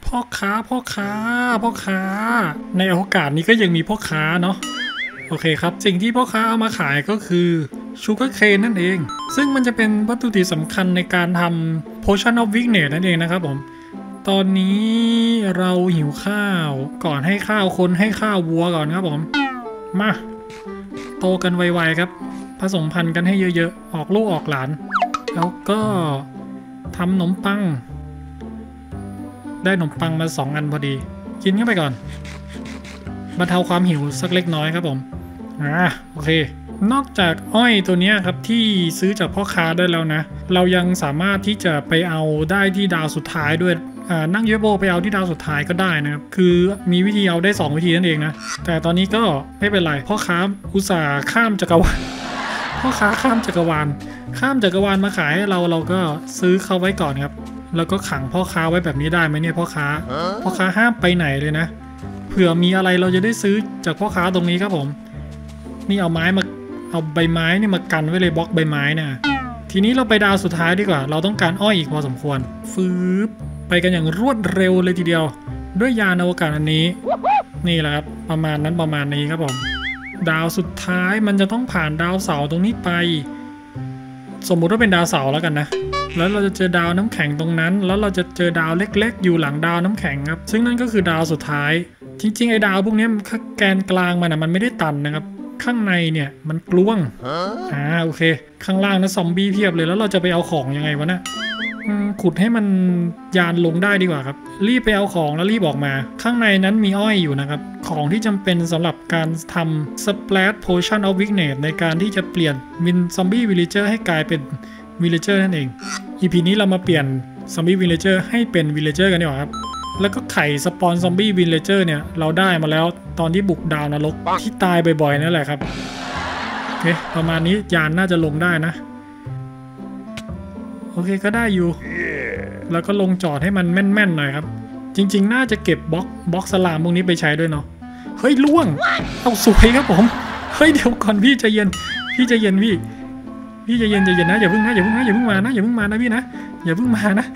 พ่อค้าในโอกาสนี้ก็ยังมีพ่อค้าเนาะโอเคครับสิ่งที่พ่อค้าเอามาขายก็คือชูการ์เคนนั่นเองซึ่งมันจะเป็นวัตถุดิบสำคัญในการทำ Potion of Weakness นั่นเองนะครับผมตอนนี้เราหิวข้าวก่อนให้ข้าวคนให้ข้าววัวก่อนครับผมมาโตกันไวๆครับผสมพันธุ์กันให้เยอะๆออกลูกออกหลานแล้วก็ทำขนมปังได้ขนมปังมา2 อันพอดีกินเข้าไปก่อนบรรเทาความหิวสักเล็กน้อยครับผมโอเคนอกจากอ้อยตัวนี้ครับที่ซื้อจากพ่อค้าได้แล้วนะเรายังสามารถที่จะไปเอาได้ที่ดาวสุดท้ายด้วยนั่งเยโบไปเอาที่ดาวสุดท้ายก็ได้นะครับคือมีวิธีเอาได้2 วิธีนั่นเองนะแต่ตอนนี้ก็ไม่เป็นไรพ่อค้าอุตส่าห์ข้ามจักรวาลพ่อค้าข้ามจักรวาลมาขายให้เราก็ซื้อเขาไว้ก่อนครับแล้วก็ขังพ่อค้าไว้แบบนี้ได้ไหมเนี่ยพ่อค้าห้ามไปไหนเลยนะเผื่อมีอะไรเราจะได้ซื้อจากพ่อค้าตรงนี้ครับผมนี่เอาใบไม้นี่มากันไว้เลยบล็อกใบไม้นะทีนี้เราไปดาวสุดท้ายดีกว่าเราต้องการอ้อยอีกพอสมควรฟืบไปกันอย่างรวดเร็วเลยทีเดียวด้วยยานอวกาศอันนี้นี่แหละครับประมาณนี้ครับผมดาวสุดท้ายมันจะต้องผ่านดาวเสาร์ตรงนี้ไปสมมุติว่าเป็นดาวเสาร์แล้วกันนะแล้วเราจะเจอดาวน้ำแข็งตรงนั้นแล้วเราจะเจอดาวเล็กๆอยู่หลังดาวน้ำแข็งครับซึ่งนั่นก็คือดาวสุดท้ายจริงๆไอ้ดาวพวกนี้แกนกลางมันไม่ได้ตันนะครับข้างในเนี่ยมันกล้วงโอเคข้างล่างนะซอมบี้เพียบเลยแล้วเราจะไปเอาของยังไงวะนะขุดให้มันยานลงได้ดีกว่าครับรีบไปเอาของแล้วรีบออกมาข้างในนั้นมีอ้อยอยู่นะครับของที่จำเป็นสำหรับการทำ Splash Potion of Weakness ในการที่จะเปลี่ยนซอมบี้วิลเลเจอร์ให้กลายเป็นวิลเลเจอร์นั่นเอง EP นี้เรามาเปลี่ยนซอมบี้วิลเลเจอร์ให้เป็นวิลเลเจอร์กันดีกว่าครับแล้วก็ไข่สปอนซอมบี้วิลเลเจอร์เนี่ยเราได้มาแล้วตอนที่บุกดาวนรกที่ตายบ่อยๆนั่นแหละครับโอเคประมาณนี้ยานน่าจะลงได้นะโอเคก็ได้อยู่แล้วก็ลงจอดให้มันแม่นๆหน่อยครับจริงๆน่าจะเก็บบล็อกสลามพวกนี้ไปใช้ด้วยเนาะเฮ้ยล่วงเอาสวยครับผมเฮ้ยเดี๋ยวก่อนพี่ใจเย็นพี่ใจเย็นนะอย่าเพิ่งมานะพี่นะอย่าเพิ่งมานะ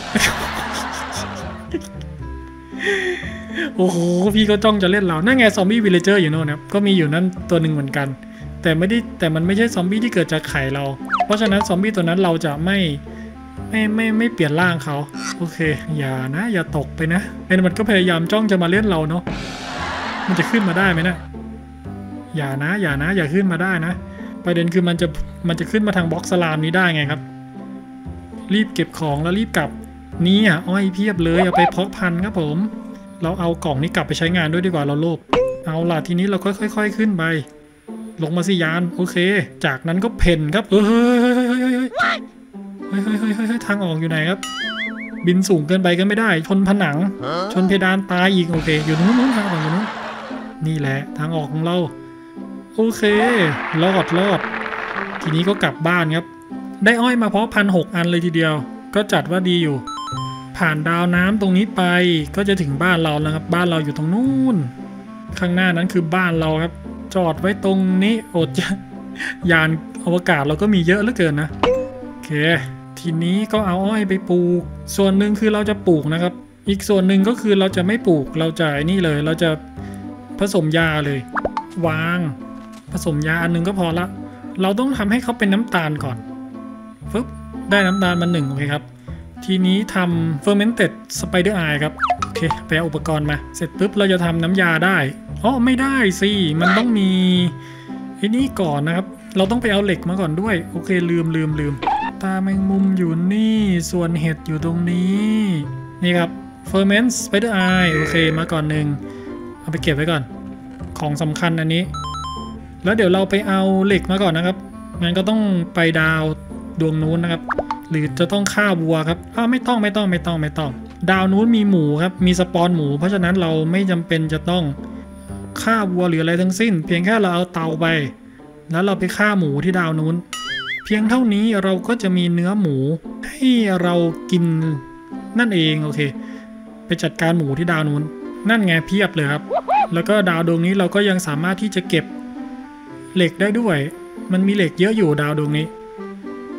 โอ้โหพี่ก็จ้องจะเล่นเรานั่นไงซอมบี้วิลเลเจอร์อยู่โน่นครับก็มีอยู่นั่นตัวหนึ่งเหมือนกันแต่มันไม่ใช่ซอมบี้ที่เกิดจากไข่เราเพราะฉะนั้นซอมบี้ตัวนั้นเราจะไม่เปลี่ยนร่างเขาโอเคอย่าตกไปนะมันก็พยายามจ้องจะมาเล่นเราเนาะมันจะขึ้นมาได้ไหมนะอย่าขึ้นมาได้นะประเด็นคือมันจะขึ้นมาทางบล็อกสลามนี้ได้ไงครับรีบเก็บของแล้วรีบกลับนี่อ้อยเพียบเลยเอาไปเพาะพันธุ์ครับผมเราเอากล่องนี้กลับไปใช้งานด้วยดีกว่าเราโลภเอาล่ะทีนี้เราก็ค่อยๆขึ้นไปลงมาสิยานโอเคจากนั้นก็เพ่นครับเฮ้ยทางออกอยู่ไหนครับบินสูงเกินไปก็ไม่ได้ชนผนังชนเพดานตายอีกโอเคอยู่นู้นทางออกอยู่นู้นนี่แหละทางออกของเราโอเครอดทีนี้ก็กลับบ้านครับได้อ้อยมาเพาะพันธุ์6 อันเลยทีเดียวก็จัดว่าดีอยู่ผ่านดาวน้ำตรงนี้ไปก็จะถึงบ้านเราแล้วครับบ้านเราอยู่ตรงนู้นข้างหน้านั้นคือบ้านเราครับจอดไว้ตรงนี้อดจะยานอวกาศเราก็มีเยอะเหลือเกินนะโอเคทีนี้ก็เอาอ้อยไปปลูกส่วนหนึ่งคือเราจะปลูกนะครับอีกส่วนหนึ่งก็คือเราจะไม่ปลูกเราจะนี่เลยเราจะผสมยาเลยวางผสมยาอันนึงก็พอละเราต้องทำให้เขาเป็นน้ำตาลก่อนฟึบได้น้ำตาลมา1โอเคครับทีนี้ทำ fermented spider eye ครับโอเคไปเอาอุปกรณ์มาเสร็จปุ๊บเราจะทำน้ำยาได้ไม่ได้สิมันต้องมีไอ้นี่ก่อนนะครับเราต้องไปเอาเหล็กมาก่อนด้วยโอเคลืมตาแมงมุมอยู่นี่ส่วนเห็ดอยู่ตรงนี้นี่ครับ ferment spider eye โอเคมาก่อน1เอาไปเก็บไว้ก่อนของสำคัญอันนี้แล้วเดี๋ยวเราไปเอาเหล็กมาก่อนนะครับงั้นก็ต้องไปดาวดวงนู้นนะครับหรือจะต้องฆ่าวัวครับไม่ต้องดาวนู้นมีหมูครับมีสปอนหมูเพราะฉะนั้นเราไม่จำเป็นจะต้องฆ่าวัวหรืออะไรทั้งสิ้นเพียงแค่เราเอาเตาไปแล้วเราไปฆ่าหมูที่ดาวนู้นเพียงเท่านี้เราก็จะมีเนื้อหมูให้เรากินนั่นเองโอเคไปจัดการหมูที่ดาวนู้นนั่นไงเพียบเลยครับแล้วก็ดาวดวงนี้เราก็ยังสามารถที่จะเก็บเหล็กได้ด้วยมันมีเหล็กเยอะอยู่ดาวดวงนี้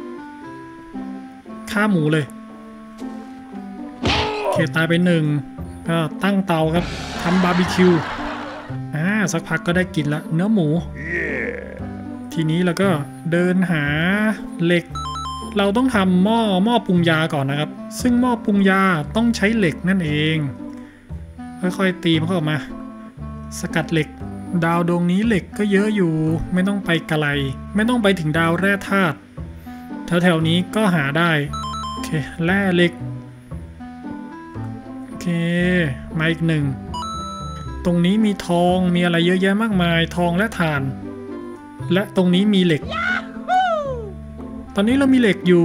ฆ่าหมูเลยโอเคตายไป1 ก็ตั้งเตาครับทำบาร์บีคิวสักพักก็ได้กินละเนื้อหมู ทีนี้เราก็เดินหาเหล็กเราต้องทำหม้อปรุงยาก่อนนะครับซึ่งหม้อปรุงยาต้องใช้เหล็กนั่นเองค่อยๆตีมันเข้ามาสกัดเหล็กดาวดวงนี้เหล็กก็เยอะอยู่ไม่ต้องไปไกลไม่ต้องไปถึงดาวแร่ธาตุแถวๆนี้ก็หาได้โอเคแร่เหล็กโอเคมาอีกหนึ่งตรงนี้มีทองมีอะไรเยอะแยะมากมายทองและถ่านและตรงนี้มีเหล็ก ตอนนี้เรามีเหล็กอยู่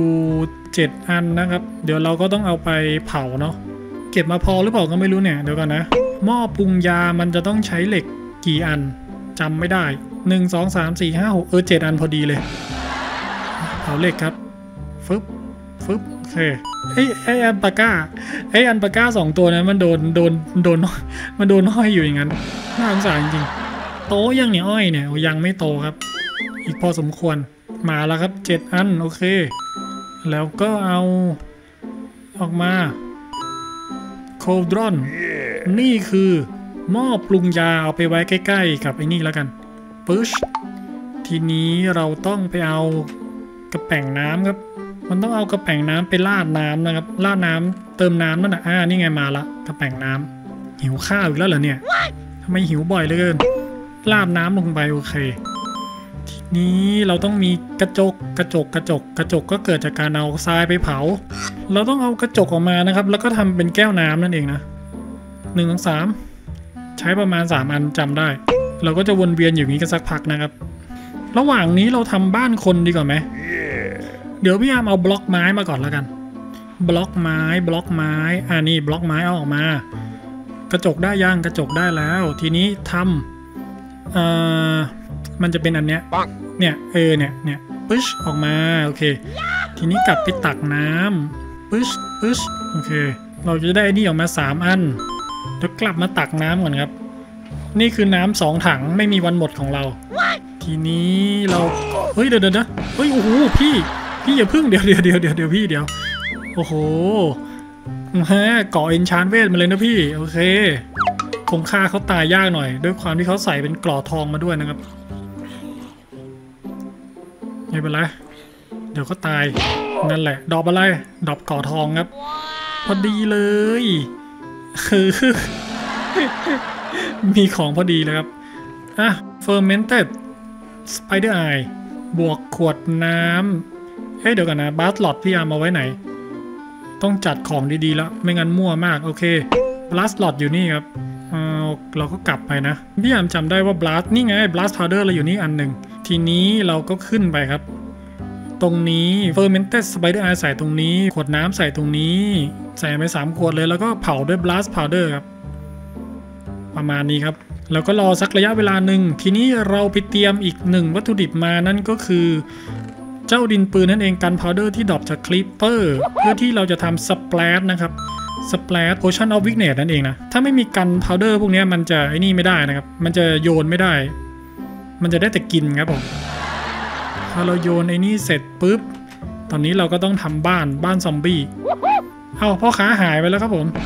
7อันนะครับเดี๋ยวเราก็ต้องเอาไปเผาเนาะเก็บมาพอหรือเปล่าก็ไม่รู้เนี่ยเดี๋ยวก่อนนะหม้อปรุงยามันจะต้องใช้เหล็กกี่อันจำไม่ได้1 2 3 4 5 6 7อันพอดีเลยเผาเหล็กครับฟึบโอเคไออันปาก้า2ตัวนั้นมันโดนมันโดนห้อยอยู่อย่างนั้นน่าสงสารจริงๆโตยังเนี่ยอ้อยเนี่ยยังไม่โตครับอีกพอสมควรมาแล้วครับ7อันโอเคแล้วก็เอาออกมาโคลดรอนนี่คือหม้อปรุงยาเอาไปไว้ใกล้ๆกับไอ้นี่แล้วกันปึ๊ชทีนี้เราต้องไปเอากระแป่งน้ำครับมันต้องเอากระแป่งน้ำไปราดน้ำนะครับราดน้ำเติมน้ำนั่นนะนี่ไงมาละกระแป่งน้ำหิวข้าวอีกแล้วเหรอเนี่ยทำไมหิวบ่อยเหลือเกินราดน้ำลงไปโอเคทีนี้เราต้องมีกระจกก็เกิดจากการเอาทรายไปเผาเราต้องเอากระจกออกมานะครับแล้วก็ทำเป็นแก้วน้ำนั่นเองนะ1 2 3ใช้ประมาณ3อันจำได้เราก็จะวนเวียนอยู่นี้กันสักพักนะครับระหว่างนี้เราทำบ้านคนดีกว่าไหมเดี๋ยวพี่ยามเอาบล็อกไม้มาก่อนแล้วกันบล็อกไม้นี่บล็อกไม้เอาออกมากระจกได้ย่างกระจกได้แล้วทีนี้ทำมันจะเป็นอันเนี้ยเนี่ยปึ๊ชออกมาโอเคทีนี้กลับไปตักน้ำปึ๊ชโอเคเราจะได้นี่ออกมา3อันเดี๋ยวกลับมาตักน้ำก่อนครับนี่คือน้ำ2ถังไม่มีวันหมดของเราทีนี้เราเฮ้ยเดี๋ยวเฮ้ยโอ้โหพี่อย่าพึ่งเดี๋ยวพี่เดี๋ยวโอ้โหก่อเอนชานเวทมาเลยนะพี่โอเคคงฆ่าเขาตายยากหน่อยด้วยความที่เขาใส่เป็นกรอทองมาด้วยนะครับไม่เป็นไรเดี๋ยวก็ตายนั่นแหละดอกอะไรดอกกรอทองครับพอดีเลยคือมีของพอดีเลยครับfermented spider eye บวกขวดน้ำเดี๋ยวกันนะบาสหลอดพี่ยามเอาไว้ไหนต้องจัดของดีๆแล้วไม่งั้นมั่วมากโอเคบลัสหลอดอยู่นี่ครับเราก็กลับไปนะพี่ยามจำได้ว่าบลัสนี่ไงบลัสพาวเดอร์เราอยู่นี่อันหนึ่งทีนี้เราก็ขึ้นไปครับตรงนี้ fermented spider eye ใส่ตรงนี้ขวดน้ำใส่ตรงนี้ใส่ไป3 ขวดเลยแล้วก็เผาด้วย blast powder ครับประมาณนี้ครับแล้วก็รอสักระยะเวลาหนึ่งทีนี้เราไปเตรียมอีก1วัตถุดิบมานั่นก็คือเจ้าดินปืนนั่นเองกัน powder ที่ดรอปจากคลิปเปอร์เพื่อที่เราจะทำ splash นะครับ splash potion of weakness นั่นเองนะถ้าไม่มีกัน powder พวกนี้มันจะไอ้นี่ไม่ได้นะครับมันจะโยนไม่ได้มันจะได้แต่กินครับผมพอเราโยนไอ้นี่เสร็จปุ๊บตอนนี้เราก็ต้องทำบ้านซอมบี้พ่อค้าหายไปแล้วครับผม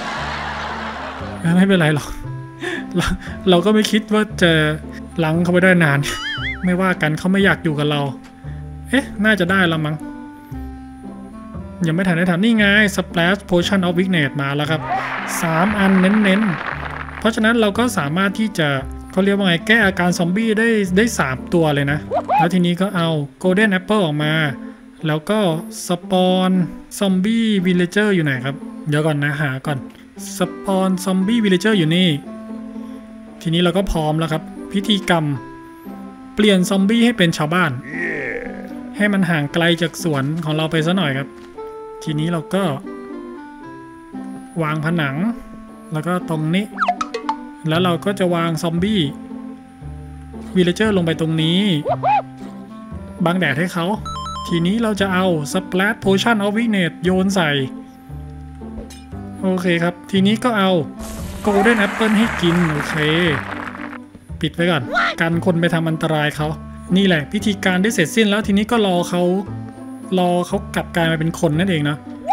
ไม่เป็นไรหรอกเราก็ไม่คิดว่าจะลังเขาไปได้นานไม่ว่ากันเขาไม่อยากอยู่กับเราน่าจะได้ละมั้งยังไม่ทันได้ทำนี่ไง Splash Potion of Weakness มาแล้วครับ3อันเน้นเพราะฉะนั้นเราก็สามารถที่จะเขาเรียกว่าไงแก้อาการซอมบี้ได้3ตัวเลยนะแล้วทีนี้ก็เอา Golden Apple ออกมาแล้วก็สปอนซอมบี้วิลเลเจอร์อยู่ไหนครับเดี๋ยวก่อนนะหาก่อนสปอนซอมบี้วิลเลเจอร์อยู่นี่ทีนี้เราก็พร้อมแล้วครับพิธีกรรมเปลี่ยนซอมบี้ให้เป็นชาวบ้านให้มันห่างไกลจากสวนของเราไปซะหน่อยครับทีนี้เราก็วางผนังแล้วก็ตรงนี้แล้วเราก็จะวางซอมบี้วิลเลเจอร์ลงไปตรงนี้บังแดดให้เขาทีนี้เราจะเอา Splash Potion of Weakness โยนใส่โอเคครับทีนี้ก็เอา Golden Apple ให้กินโอเคปิดไว้ก่อนกันคนไปทำอันตรายเขานี่แหละพิธีการได้เสร็จสิ้นแล้วทีนี้ก็รอเขากลับกลายมาเป็นคนนั่นเองนะ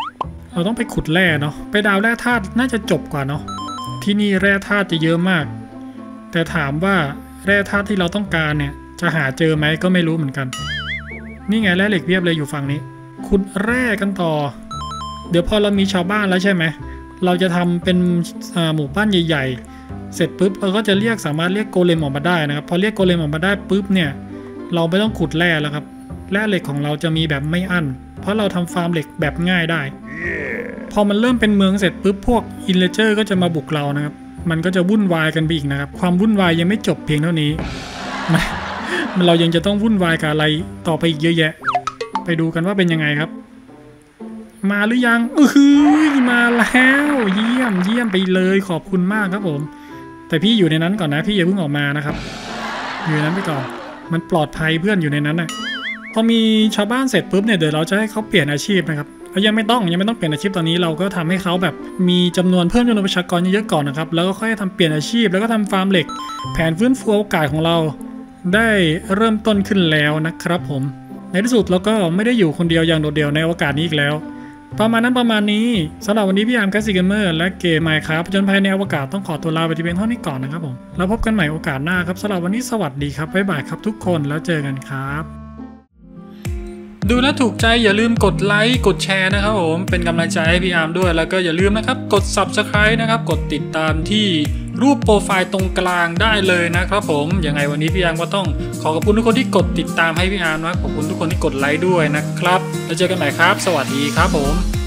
เราต้องไปขุดแร่เนาะไปดาวแร่ธาตุน่าจะจบกว่าเนาะที่นี่แร่ธาตุจะเยอะมากแต่ถามว่าแร่ธาตุที่เราต้องการเนี่ยจะหาเจอไหมก็ไม่รู้เหมือนกันนี่ไงแร่เหล็กเพียบเลยอยู่ฝั่งนี้ขุดแร่กันต่อเดี๋ยวพอเรามีชาวบ้านแล้วใช่ไหมเราจะทำเป็นหมู่บ้านใหญ่ๆเสร็จปุ๊บเราก็จะสามารถเรียกโกเลมออกมาได้นะครับพอเรียกโกเลมออกมาได้ปุ๊บเนี่ยเราไม่ต้องขุดแร่แล้วครับแร่เหล็กของเราจะมีแบบไม่อั้นเพราะเราทำฟาร์มเหล็กแบบง่ายได้พอมันเริ่มเป็นเมืองเสร็จปุ๊บพวกอินเลเจอร์ก็จะมาบุกเรานะครับมันก็จะวุ่นวายกันไปอีกนะครับความวุ่นวายยังไม่จบเพียงเท่านี้เรายังจะต้องวุ่นวายกับอะไรต่อไปอีกเยอะแยะไปดูกันว่าเป็นยังไงครับมาหรือยังมาแล้วเยี่ยมไปเลยขอบคุณมากครับผมแต่พี่อยู่ในนั้นก่อนนะพี่อย่าเพิ่งออกมานะครับอยู่ในนั้นไปก่อนมันปลอดภัยเพื่อนอยู่ในนั้นนะพอมีชาวบ้านเสร็จปุ๊บเนี่ยเดี๋ยวเราจะให้เขาเปลี่ยนอาชีพนะครับยังไม่ต้องเปลี่ยนอาชีพตอนนี้เราก็ทำให้เขาแบบมีจำนวนเพิ่มจำนวนประชากรเยอะๆก่อนนะครับแล้วก็ค่อยทำเปลี่ยนอาชีพแล้วก็ทำฟาร์มเหล็กแผนฟื้นฟูโอกาสของเราได้เริ่มต้นขึ้นแล้วนะครับผมในที่สุดเราก็ไม่ได้อยู่คนเดียวอย่างโดดเดี่ยวในโอกาสนี้อีกแล้วประมาณนี้สำหรับวันนี้พี่อาร์มแคสซิเกมเมอร์และเกมไมค์ครับจนภายในอวกาศต้องขอตัวลาไปที่เพียงเท่านี้ก่อนนะครับผมแล้วพบกันใหม่โอกาสหน้าครับสำหรับวันนี้สวัสดีครับบ๊ายบายครับทุกคนแล้วเจอกันครับดูแลถูกใจอย่าลืมกดไลค์กดแชร์นะครับผมเป็นกำลังใจให้พี่อาร์มด้วยแล้วก็อย่าลืมนะครับกด Subscribe นะครับกดติดตามที่รูปโปรไฟล์ตรงกลางได้เลยนะครับผมยังไงวันนี้พี่อาร์มก็ต้องขอบคุณทุกคนที่กดติดตามให้พี่อาร์มนะขอบคุณทุกคนที่กดไลค์ด้วยนะครับแล้วเจอกันใหม่ครับสวัสดีครับผม